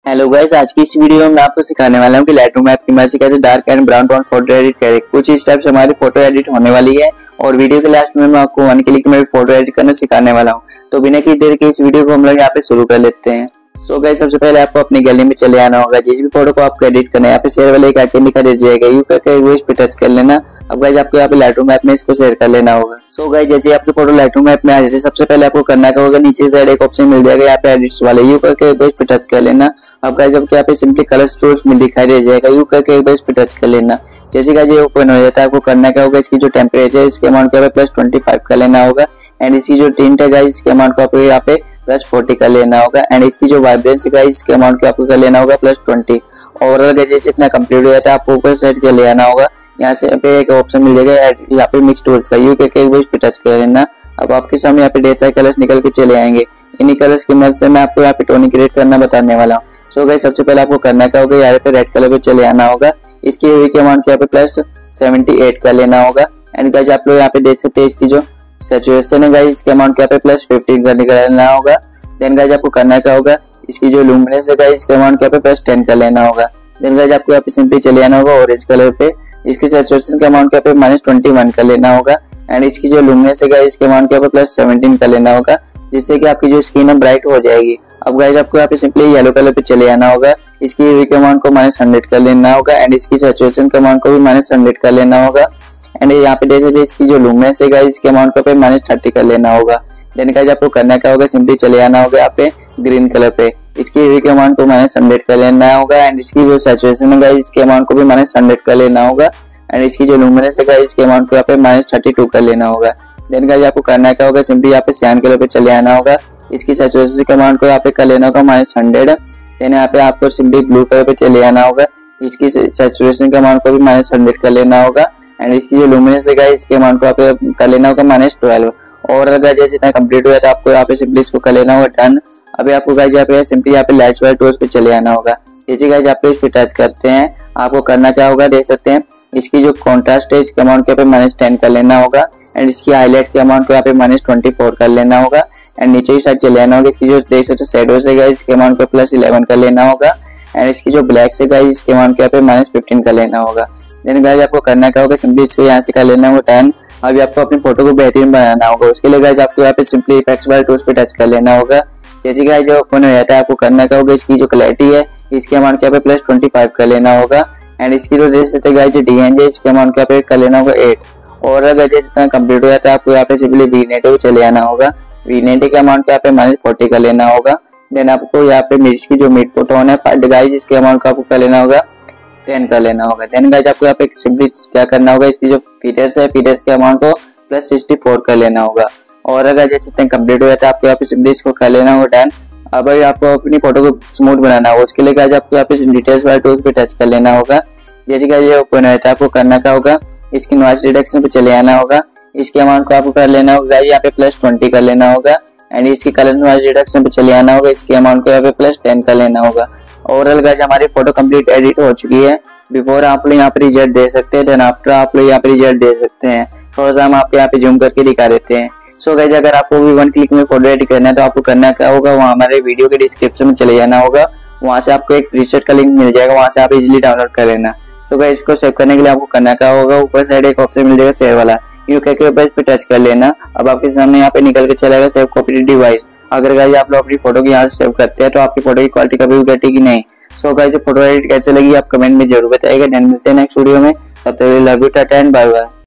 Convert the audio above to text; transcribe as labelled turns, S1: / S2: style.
S1: Hello guys, आज की इस वीडियो में मैं आपको सिखाने वाला हूं कि लाइटरूम ऐप की मदद से कैसे dark and brown tone photo edit करें। कुछ इस टाइप से हमारी फोटो एडिट होने वाली है और वीडियो के लास्ट में मैं आपको वन क्लिक में फोटो एडिट करना सिखाने वाला हूं। तो बिना किसी देर के इस वीडियो को हम लोग यहाँ पे शुरू कर लेते हैं। सो गाइस, सबसे पहले आपको अपनी गैलरी में चले आना होगा। जिस भी फोटो को आपको एडिट करना है यहाँ पे शेयर वाले एक आइकन दिखा दे जाएगा, यू करके वो इस पे टच कर लेना। अब गाइस आपको यहाँ पे लाइटरूम ऐप में इसको शेयर कर लेना होगा। सो गाइस, जैसे आपकी फोटो लाइटरूम ऐप में आ जाए, सबसे पहले आपको करना क्या होगा, नीचे साइड एक ऑप्शन मिल जाएगा यहाँ पे एडिट्स वाले, यू करके इस पे टच कर लेना। अब गाइस आपको यहाँ पे सिंपली कलर स्टोर्स में दिखाई दे जाएगा, यू करके एक बार इस पे टच कर लेना। जैसे गाइस ये ओपन हो जाता है, आपको करना क्या होगा, इसकी जो टेम्परेचर है इसके अमाउंट को +25 कर लेना होगा एंड इसकी जो टिंट है गाइस इसके अमाउंट को आपको यहाँ पे +40 कर लेना होगा एंड इसकी जो वाइब्रेंस है गाइस इसके अमाउंट को आपको कर लेना होगा +20। ओवरऑल गाइस इतना कंप्लीट हो जाता है, आपको ऊपर साइड चले आना होगा। यहाँ से पे एक ऑप्शन मिल जाएगा यहाँ पे मिक्स टूल्स का, यू करके एक बार इस पे टच कर लेना। अब आपके सामने यहाँ पे ढेर सारे कलर्स निकल के चले आएंगे। इन्हीं कलर्स की मदद से मैं आपको यहाँ पे टोनिंग क्रिएट करना बताने वाला हूँ। सो गाइस, सबसे पहले आपको करना क्या होगा, यहाँ पे रेड कलर पे चले आना होगा। इसकी ह्यू के अमाउंट यहाँ पे +78 कर लेना होगा एंड गाइस आप लोग यहाँ पे देख सकते हैं इसकी जो सैचुरेशन है गाइस इसके अमाउंट यहाँ पे +15 कर लेना होगा। देन गाइस आपको करना क्या होगा, इसकी जो लुमिनेंस है गाइस इसके अमाउंट यहाँ पे +10 कर लेना होगा। देन गाइस आपको यहाँ पे सिंपली चले आना होगा ऑरेंज कलर पे, इसकी सैचुरेशन के अमाउंट यहाँ पे -21 कर लेना होगा एंड इसकी जो लुमिनेंस है गाइस इसके अमाउंट यहाँ पे +17 कर लेना होगा, जिससे कि आपकी जो स्किन है ब्राइट हो जाएगी। अब गाइस आपको यहाँ पे सिंपली येलो कलर पे चले आना होगा, इसकी ह्यू के अमाउंट को -100 कर लेना होगा एंड इसकी सैचुरेशन के अमाउंट को भी -100 कर लेना होगा एंड यहाँ पे देख सकते इसकी जो लुमिनेंस है गाइस इसके अमाउंट को पे -30 कर लेना होगा। देन गाइस आपको करना क्या होगा, सिंपली चले आना होगा यहाँ पे ग्रीन कलर पे, इसकी ह्यू के अमाउंट को -100 कर लेना होगा एंड इसकी जो सैचुरेशन है गाइस इसके अमाउंट को भी -100 कर लेना होगा एंड इसकी जो लुमिनेंस है गाइस इसके अमाउंट को यहाँ पे -32 कर लेना होगा। देन गाइस आपको करना क्या होगा, सिंपली यहाँ पे साइन कलर पे चले आना होगा, इसकी सैचुरेशन के अमाउंट को यहाँ पे कर लेना होगा -100। देन यहाँ पे आपको सिंपली ब्लू कलर पे चले आना होगा, इसकी सैचुरेशन के अमाउंट को भी -100 कर लेना होगा एंड इसकी जो लुमिनेंस है गाइस इसके अमाउंट को यहाँ पे कर लेना होगा -12। और अगर जैसे इतना कंप्लीट हो जाता है आपको यहाँ पे सिंपली इसको कर लेना होगा डन। अभी आपको गाइस यहाँ पे सिंपली यहाँ पे लाइट्स वाले टूल्स पे चले आना होगा। जैसे गाइस आप इस पे टच करते हैं, आपको करना क्या होगा, देख सकते हैं इसकी जो कॉन्ट्रास्ट है इसके अमाउंट को यहाँ पे -10 कर लेना होगा एंड इसकी हाईलाइट्स के अमाउंट को यहाँ पे -24 कर लेना होगा एंड नीचे ही साइड चले आना होगा। इसकी जो देख सकते हैं शेडोज है गाइस इसके अमाउंट को +11 कर लेना होगा एंड इसकी जो ब्लैक्स है गाइस इसके अमाउंट को यहाँ पे -15 कर लेना होगा। देन गाइस आपको करना क्या होगा, सिंपली इसको यहाँ से कर लेना होगा डन। अभी आपको अपनी फोटो को बेहतरीन बनाना होगा, उसके लिए गाइस आपको यहाँ पे सिंपली इफेक्ट्स वाले टूल्स पे टच कर लेना होगा। जैसे गाइस जो ओपन हो जाता है आपको करना क्या होगा, इसकी जो क्लैरिटी है इसके अमाउंट यहाँ पे +25 कर लेना होगा एंड इसकी जो देख सकते गाइस जो DNG है इसके अमाउंट यहाँ पे कर लेना होगा 8। और अगर जितना कंप्लीट हो जाता है आपको यहाँ पे सिंपली V-Native चले आना होगा, V-Native के अमाउंट यहाँ पे -40 कर लेना होगा। देन आपको यहाँ पे मिर्च की जो मिड टोन है गाइस इसके अमाउंट को आपको कर लेना होगा 10 कर लेना होगा। देन गाइस आपको यहाँ पे सिंपली क्या करना होगा, इसकी जो फीचर्स है फीचर्स के अमाउंट को +64 कर लेना होगा। और अगर जैसे इतना कंप्लीट हो जाता है आपको यहाँ पे सिंपली इसको कर लेना होगा डन। अब आपको अपनी फोटो को स्मूथ बनाना होगा, उसके लिए गाइस आपको यहाँ पे डिटेल्स वाले टूल्स पे टच कर लेना होगा। जैसे गाइस ये ओपन हो जाता है आपको करना क्या होगा, इसकी नॉइस रिडक्शन पे चले आना होगा, इसके अमाउंट को आपको कर लेना होगा गाइस यहाँ पे +20 कर लेना होगा एंड इसकी कलर नॉइस रिडक्शन पे चले आना होगा, इसके अमाउंट को यहाँ पे +10 कर लेना होगा। ओवरऑल गाइस हमारी फोटो कंप्लीट एडिट हो चुकी है। बिफोर आप लोग यहाँ पे रिजल्ट दे सकते हैं, देन आफ्टर आप लोग यहाँ पे रिजल्ट दे सकते हैं। थोड़ा सा हम आपके यहाँ पे जूम करके दिखा देते हैं। सो गाइस अगर आपको भी वन क्लिक में फोटो एडिट करना है तो आपको करना क्या होगा, वहाँ हमारे वीडियो के डिस्क्रिप्शन में चले जाना होगा, वहाँ से आपको एक प्रीसेट का लिंक मिल जाएगा, वहाँ से आप इजीली डाउनलोड कर लेना। सो गाइस इसको सेव करने के लिए आपको करना क्या होगा, ऊपर साइड एक ऑप्शन मिल जाएगा शेयर वाला, यू करके ऊपर इस पे टच कर लेना। अब आपके सामने यहाँ पे निकल के चलेगा सेव कॉपी डिवाइस। अगर गाइस आप लोग अपनी फोटो की यहाँ से सेव करते हैं तो आपकी फोटो की क्वालिटी कभी भी घटेगी नहीं। सो गाइस फोटो एडिट कैसे लगी आप कमेंट में जरूर बताइएगा। देन मिलते हैं नेक्स्ट वीडियो में, तब तक love you, tata and bye bye.